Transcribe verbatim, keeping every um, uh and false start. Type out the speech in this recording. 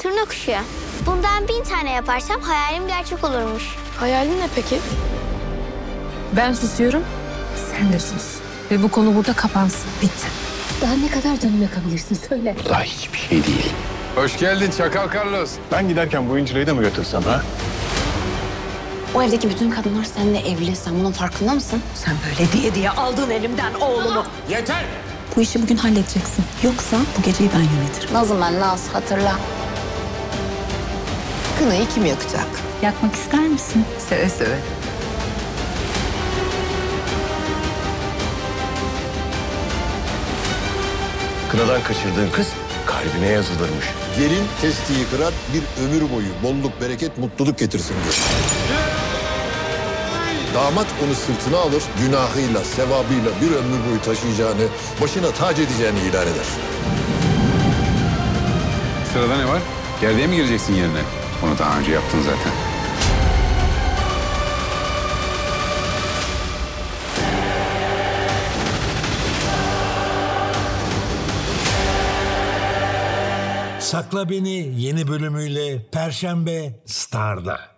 turna kuşu. Bundan bin tane yaparsam hayalim gerçek olurmuş. Hayalin ne peki? Ben susuyorum, sen de sus. Ve bu konu burada kapansın, bitti. Daha ne kadar canım yakabilirsin söyle. Daha hiçbir şey değil. Hoş geldin Çakal Carlos. Ben giderken bu incirayı da mı götürsem ha? O evdeki bütün kadınlar seninle evli. Sen bunun farkında mısın? Sen böyle diye diye aldın elimden oğlumu. Yeter! Bu işi bugün halledeceksin. Yoksa bu geceyi ben yönetirim. Nazım ben Naz, hatırla. Kınayı kim yakacak? Yakmak ister misin? Seve seve. Kınadan kaçırdığın kız kalbine yazılırmış. Gelin testiyi kırar, bir ömür boyu bolluk, bereket, mutluluk getirsin diyor. Damat onu sırtına alır, günahıyla, sevabıyla bir ömür boyu taşıyacağını, başına tac edeceğini ilan eder. Sırada ne var? Gerdeğe mi gireceksin yerine? Onu daha önce yaptın zaten. Sakla Beni yeni bölümüyle Perşembe Star'da.